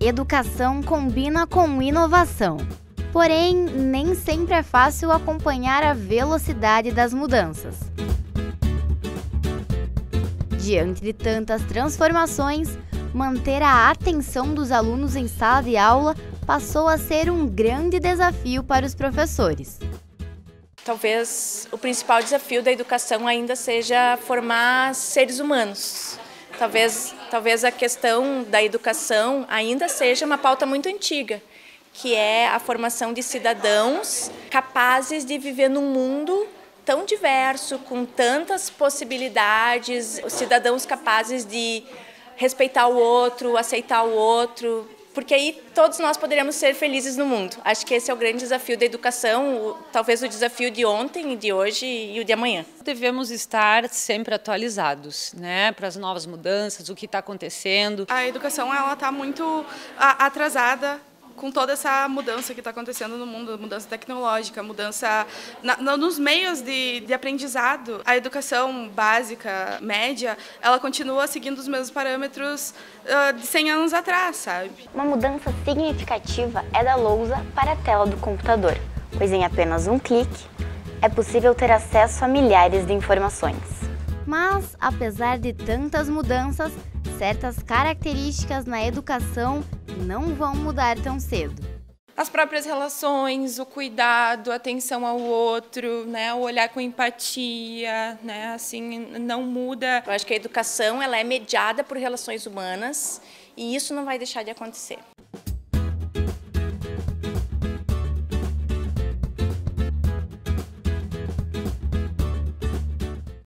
Educação combina com inovação. Porém, nem sempre é fácil acompanhar a velocidade das mudanças. Diante de tantas transformações, manter a atenção dos alunos em sala de aula passou a ser um grande desafio para os professores. Talvez o principal desafio da educação ainda seja formar seres humanos. Talvez a questão da educação ainda seja uma pauta muito antiga, que é a formação de cidadãos capazes de viver num mundo tão diverso, com tantas possibilidades, cidadãos capazes de respeitar o outro, aceitar o outro, porque aí todos nós poderemos ser felizes no mundo. Acho que esse é o grande desafio da educação, talvez o desafio de ontem, de hoje e o de amanhã. Devemos estar sempre atualizados, né, para as novas mudanças, o que está acontecendo. A educação está muito atrasada com toda essa mudança que está acontecendo no mundo, mudança tecnológica, mudança nos meios de aprendizado. A educação básica, média, ela continua seguindo os mesmos parâmetros de 100 anos atrás, sabe? Uma mudança significativa é da lousa para a tela do computador, pois em apenas um clique é possível ter acesso a milhares de informações. Mas, apesar de tantas mudanças, certas características na educação não vão mudar tão cedo. As próprias relações, o cuidado, a atenção ao outro, né, o olhar com empatia, né, assim, não muda. Eu acho que a educação ela é mediada por relações humanas e isso não vai deixar de acontecer.